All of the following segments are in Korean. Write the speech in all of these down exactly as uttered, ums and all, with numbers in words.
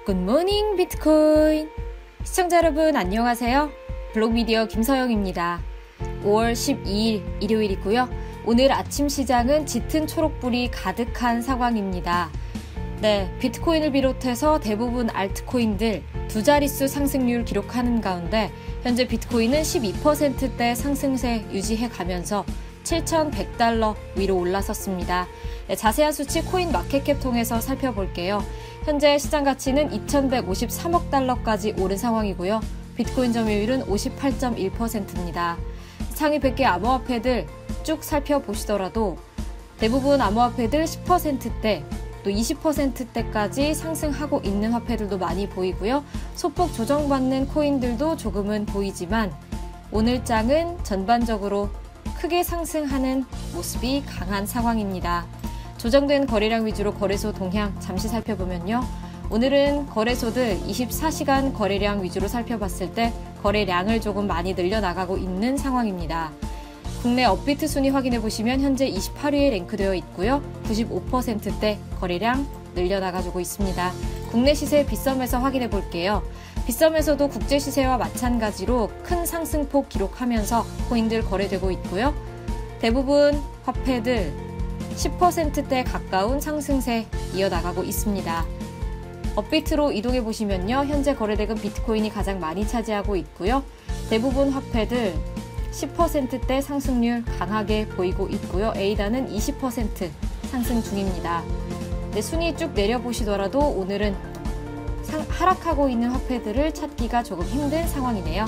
굿모닝 비트코인! 시청자 여러분 안녕하세요. 블록미디어 김서영입니다. 오월 십이일 일요일이고요. 오늘 아침 시장은 짙은 초록불이 가득한 상황입니다. 네, 비트코인을 비롯해서 대부분 알트코인들 두 자릿수 상승률 기록하는 가운데 현재 비트코인은 십이 퍼센트대 상승세 유지해가면서 칠천백 달러 위로 올라섰습니다. 네, 자세한 수치 코인 마켓캡 통해서 살펴볼게요. 현재 시장 가치는 이천백오십삼억 달러까지 오른 상황이고요. 비트코인 점유율은 오십팔 점 일 퍼센트입니다. 상위 백 개 암호화폐들 쭉 살펴보시더라도 대부분 암호화폐들 십 퍼센트대 또 이십 퍼센트대까지 상승하고 있는 화폐들도 많이 보이고요. 소폭 조정받는 코인들도 조금은 보이지만 오늘 장은 전반적으로 크게 상승하는 모습이 강한 상황입니다. 조정된 거래량 위주로 거래소 동향 잠시 살펴보면요. 오늘은 거래소들 이십사 시간 거래량 위주로 살펴봤을 때 거래량을 조금 많이 늘려나가고 있는 상황입니다. 국내 업비트 순위 확인해 보시면 현재 이십팔 위에 랭크되어 있고요. 구십오 퍼센트대 거래량 늘려나가주고 있습니다. 국내 시세 빗썸에서 확인해 볼게요. 빗썸에서도 국제 시세와 마찬가지로 큰 상승폭 기록하면서 코인들 거래되고 있고요. 대부분 화폐들 십 퍼센트대 가까운 상승세 이어나가고 있습니다. 업비트로 이동해 보시면요. 현재 거래대금 비트코인이 가장 많이 차지하고 있고요. 대부분 화폐들 십 퍼센트대 상승률 강하게 보이고 있고요. 에이다는 이십 퍼센트 상승 중입니다. 네, 순위 쭉 내려보시더라도 오늘은 상, 하락하고 있는 화폐들을 찾기가 조금 힘든 상황이네요.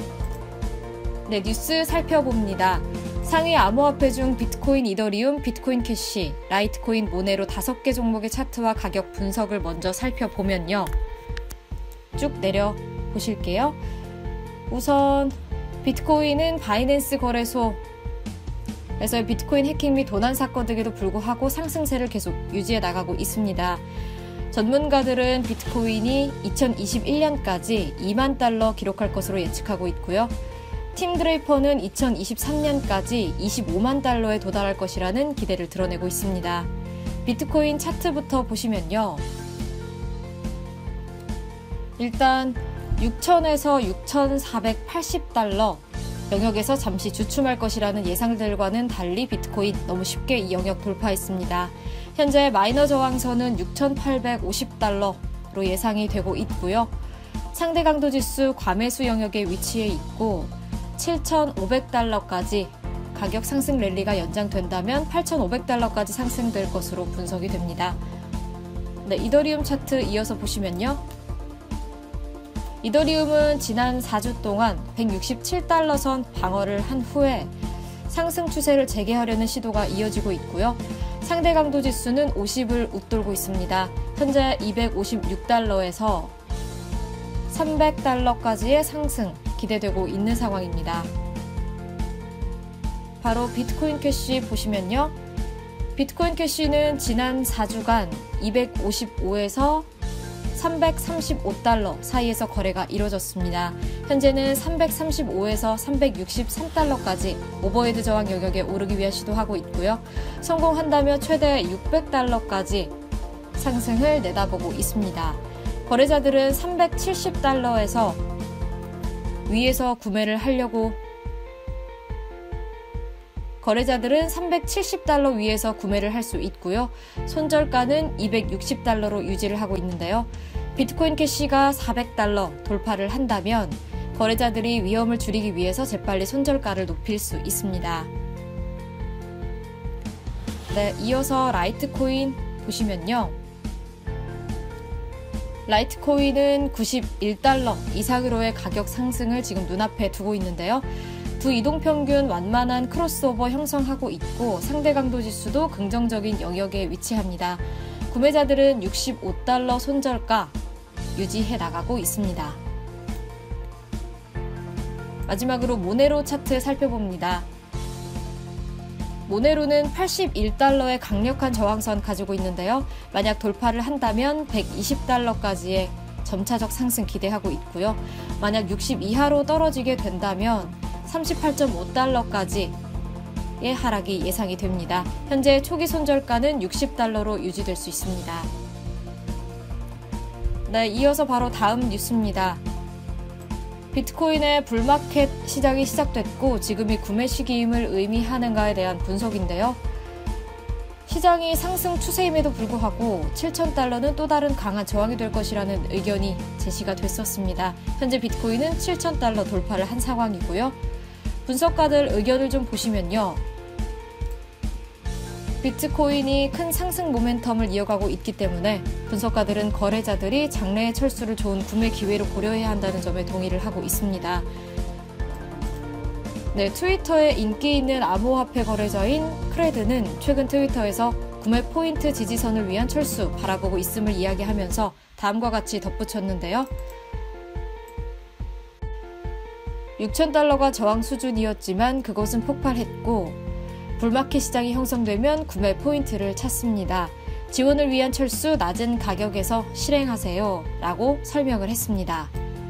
네, 뉴스 살펴봅니다. 상위 암호화폐 중 비트코인, 이더리움, 비트코인 캐시, 라이트코인, 모네로 다섯 개 종목의 차트와 가격 분석을 먼저 살펴보면요. 쭉 내려보실게요. 우선 비트코인은 바이낸스 거래소에서 비트코인 해킹 및 도난 사건 등에도 불구하고 상승세를 계속 유지해 나가고 있습니다. 전문가들은 비트코인이 이천이십일 년까지 이만 달러 기록할 것으로 예측하고 있고요. 팀 드레이퍼는 이천이십삼 년까지 이십오만 달러에 도달할 것이라는 기대를 드러내고 있습니다. 비트코인 차트부터 보시면요. 일단 육천에서 육천사백팔십 달러 영역에서 잠시 주춤할 것이라는 예상들과는 달리 비트코인 너무 쉽게 이 영역 돌파했습니다. 현재 마이너 저항선은 육천팔백오십 달러로 예상이 되고 있고요. 상대 강도 지수 과매수 영역에 위치해 있고 칠천오백 달러까지 가격 상승 랠리가 연장된다면 팔천오백 달러까지 상승될 것으로 분석이 됩니다. 네, 이더리움 차트 이어서 보시면요. 이더리움은 지난 사 주 동안 백육십칠 달러 선 방어를 한 후에 상승 추세를 재개하려는 시도가 이어지고 있고요. 상대 강도 지수는 오십을 웃돌고 있습니다. 현재 이백오십육 달러에서 삼백 달러까지의 상승 기대되고 있는 상황입니다. 바로 비트코인 캐시 보시면요. 비트코인 캐시는 지난 사 주간 이백오십오에서 삼백삼십오 달러 사이에서 거래가 이루어졌습니다. 현재는 삼백삼십오에서 삼백육십삼 달러까지 오버헤드 저항 영역에 오르기 위한 시도하고 있고요. 성공한다면 최대 육백 달러까지 상승을 내다보고 있습니다. 거래자들은 삼백칠십 달러에서 위에서 구매를 하려고 거래자들은 삼백칠십 달러 위에서 구매를 할 수 있고요. 손절가는 이백육십 달러로 유지를 하고 있는데요. 비트코인 캐시가 사백 달러 돌파를 한다면 거래자들이 위험을 줄이기 위해서 재빨리 손절가를 높일 수 있습니다. 네, 이어서 라이트코인 보시면요. 라이트코인은 구십일 달러 이상으로의 가격 상승을 지금 눈앞에 두고 있는데요. 두 이동평균 완만한 크로스오버 형성하고 있고 상대 강도 지수도 긍정적인 영역에 위치합니다. 구매자들은 육십오 달러 손절가 유지해 나가고 있습니다. 마지막으로 모네로 차트 살펴봅니다. 모네로는 팔십일 달러의 강력한 저항선 가지고 있는데요. 만약 돌파를 한다면 백이십 달러까지의 점차적 상승 기대하고 있고요. 만약 육십 이하로 떨어지게 된다면 삼십팔 점 오 달러까지의 하락이 예상이 됩니다. 현재 초기 손절가는 육십 달러로 유지될 수 있습니다. 네, 이어서 바로 다음 뉴스입니다. 비트코인의 불마켓 시장이 시작됐고 지금이 구매 시기임을 의미하는가에 대한 분석인데요. 시장이 상승 추세임에도 불구하고 칠천 달러는 또 다른 강한 저항이 될 것이라는 의견이 제시가 됐었습니다. 현재 비트코인은 칠천 달러 돌파를 한 상황이고요. 분석가들 의견을 좀 보시면요. 비트코인이 큰 상승 모멘텀을 이어가고 있기 때문에 분석가들은 거래자들이 장래의 철수를 좋은 구매 기회로 고려해야 한다는 점에 동의를 하고 있습니다. 네, 트위터에 인기 있는 암호화폐 거래자인 크레드는 최근 트위터에서 구매 포인트 지지선을 위한 철수 바라보고 있음을 이야기하면서 다음과 같이 덧붙였는데요. 육천 달러가 저항 수준이었지만 그것은 폭발했고 불마켓 시장이 형성되면 구매 포인트를 찾습니다. 지원을 위한 철수 낮은 가격에서 실행하세요 라고 설명을 했습니다.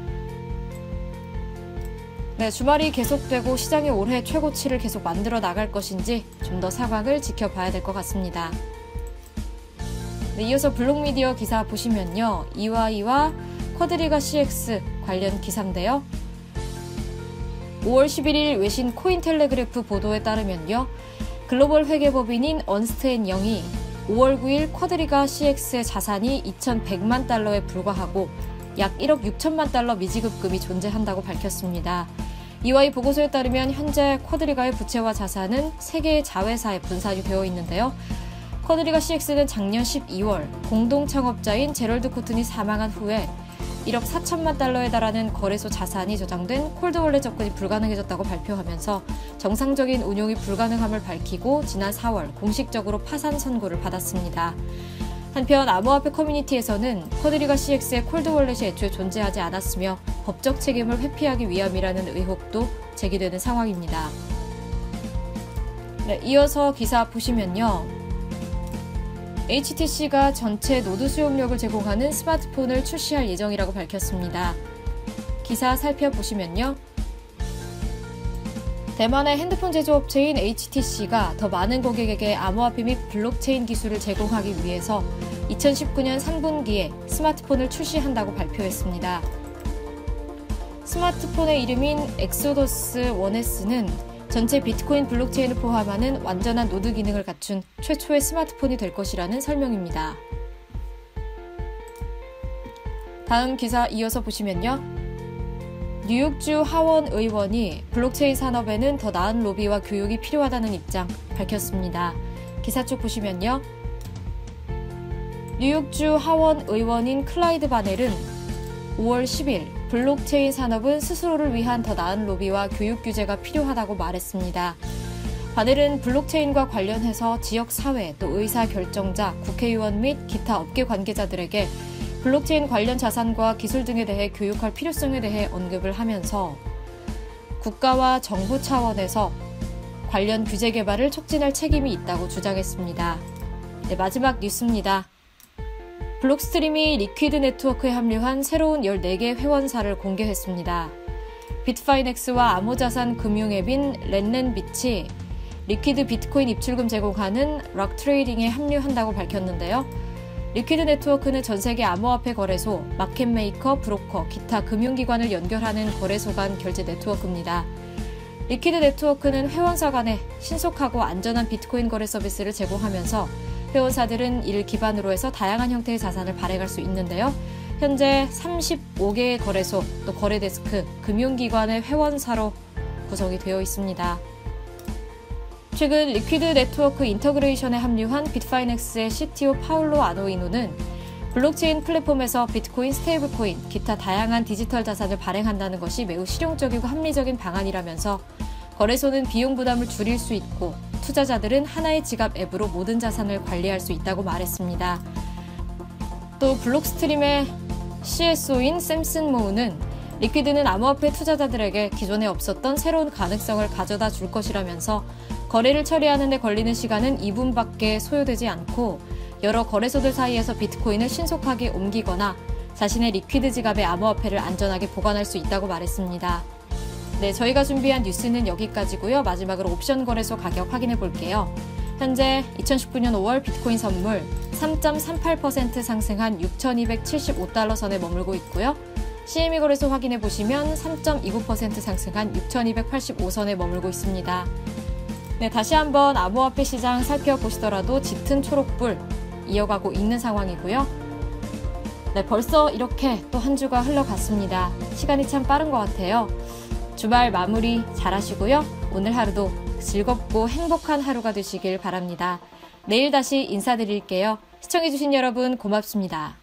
네, 주말이 계속되고 시장이 올해 최고치를 계속 만들어 나갈 것인지 좀 더 상황을 지켜봐야 될 것 같습니다. 네, 이어서 블록미디어 기사 보시면요. 이와이와 쿼드리가 씨엑스 관련 기사인데요. 오월 십일일 외신 코인텔레그래프 보도에 따르면요. 글로벌 회계법인인 언스트 앤 영이 오월 구일 쿼드리가 씨엑스의 자산이 이천백만 달러에 불과하고 약 일억 육천만 달러 미지급금이 존재한다고 밝혔습니다. 이와이 보고서에 따르면 현재 쿼드리가의 부채와 자산은 세 개의 자회사에 분산이 되어 있는데요. 쿼드리가 씨엑스는 작년 십이월 공동 창업자인 제럴드 코튼이 사망한 후에 일억 사천만 달러에 달하는 거래소 자산이 저장된 콜드월렛 접근이 불가능해졌다고 발표하면서 정상적인 운용이 불가능함을 밝히고 지난 사월 공식적으로 파산 선고를 받았습니다. 한편 암호화폐 커뮤니티에서는 쿼드리가 씨엑스의 콜드월렛이 애초에 존재하지 않았으며 법적 책임을 회피하기 위함이라는 의혹도 제기되는 상황입니다. 네, 이어서 기사 보시면요. 에이치티씨가 전체 노드 수용력을 제공하는 스마트폰을 출시할 예정이라고 밝혔습니다. 기사 살펴보시면요. 대만의 핸드폰 제조업체인 에이치티씨가 더 많은 고객에게 암호화폐 및 블록체인 기술을 제공하기 위해서 이천십구년 삼분기에 스마트폰을 출시한다고 발표했습니다. 스마트폰의 이름인 엑소더스 원 에스는 전체 비트코인 블록체인을 포함하는 완전한 노드 기능을 갖춘 최초의 스마트폰이 될 것이라는 설명입니다. 다음 기사 이어서 보시면요. 뉴욕주 하원 의원이 블록체인 산업에는 더 나은 로비와 교육이 필요하다는 입장 밝혔습니다. 기사 쪽 보시면요. 뉴욕주 하원 의원인 클라이드 바넬은 오월 십일 블록체인 산업은 스스로를 위한 더 나은 로비와 교육 규제가 필요하다고 말했습니다. 바넬은 블록체인과 관련해서 지역사회 또 의사결정자, 국회의원 및 기타 업계 관계자들에게 블록체인 관련 자산과 기술 등에 대해 교육할 필요성에 대해 언급을 하면서 국가와 정부 차원에서 관련 규제 개발을 촉진할 책임이 있다고 주장했습니다. 네, 마지막 뉴스입니다. 블록스트림이 리퀴드 네트워크에 합류한 새로운 열네 개 회원사를 공개했습니다. 비트파이넥스와 암호자산 금융앱인 렌렌빛이 리퀴드 비트코인 입출금 제공하는 락트레이딩에 합류한다고 밝혔는데요. 리퀴드 네트워크는 전 세계 암호화폐 거래소, 마켓메이커, 브로커, 기타 금융기관을 연결하는 거래소 간 결제 네트워크입니다. 리퀴드 네트워크는 회원사 간에 신속하고 안전한 비트코인 거래 서비스를 제공하면서 회원사들은 이를 기반으로 해서 다양한 형태의 자산을 발행할 수 있는데요. 현재 삼십오 개의 거래소, 또 거래데스크, 금융기관의 회원사로 구성이 되어 있습니다. 최근 리퀴드 네트워크 인터그레이션에 합류한 비트파이넥스의 씨티오 파울로 아노이노는 블록체인 플랫폼에서 비트코인, 스테이블코인, 기타 다양한 디지털 자산을 발행한다는 것이 매우 실용적이고 합리적인 방안이라면서 거래소는 비용 부담을 줄일 수 있고 투자자들은 하나의 지갑 앱으로 모든 자산을 관리할 수 있다고 말했습니다. 또 블록스트림의 씨에스오인 샘슨 모우는 리퀴드는 암호화폐 투자자들에게 기존에 없었던 새로운 가능성을 가져다 줄 것이라면서 거래를 처리하는 데 걸리는 시간은 이 분밖에 소요되지 않고 여러 거래소들 사이에서 비트코인을 신속하게 옮기거나 자신의 리퀴드 지갑의 암호화폐를 안전하게 보관할 수 있다고 말했습니다. 네, 저희가 준비한 뉴스는 여기까지고요. 마지막으로 옵션 거래소 가격 확인해 볼게요. 현재 이천십구 년 오월 비트코인 선물 삼 점 삼팔 퍼센트 상승한 육천이백칠십오 달러 선에 머물고 있고요. 씨엠이 거래소 확인해 보시면 삼 점 이구 퍼센트 상승한 육천이백팔십오 선에 머물고 있습니다. 네, 다시 한번 암호화폐 시장 살펴보시더라도 짙은 초록불 이어가고 있는 상황이고요. 네, 벌써 이렇게 또 한 주가 흘러갔습니다. 시간이 참 빠른 것 같아요. 주말 마무리 잘 하시고요. 오늘 하루도 즐겁고 행복한 하루가 되시길 바랍니다. 내일 다시 인사드릴게요. 시청해주신 여러분 고맙습니다.